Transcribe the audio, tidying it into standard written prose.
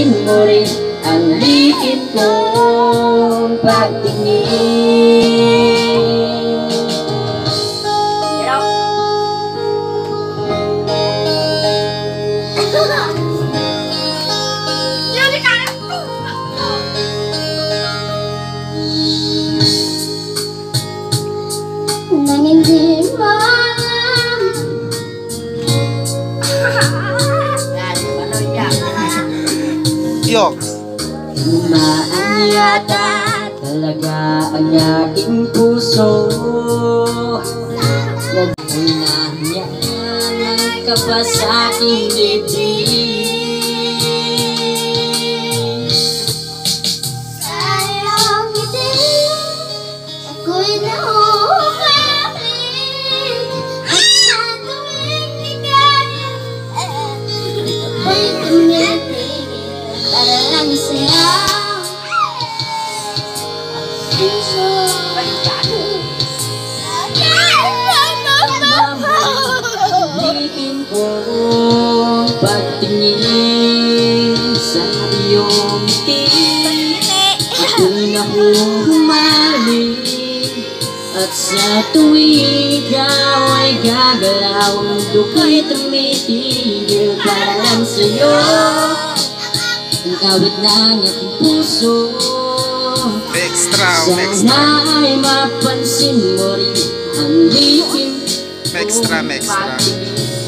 mo rin ang liit kong pagtingin. Nang hindi mo alam. Yok. Tumaan yata talaga ang aking puso. Naghinahyanan ka pa sa aking dibdib. Sayang ngiti, ako'y nahuhumaling. At sa tuwing ligaya, ako'y tumitigil para lang sa'yo. Puso, Liin kong pagtingin sa iyong ngiti. Ako'y nahuhumaling. At sa tuwing ikaw ay gagalaw, ang mundo ko'y tumitigil para lang sa'yo. Ang awit ng aking puso, Extra. sana ay mapansin mo rin ang liit Extra. kong pagtingin.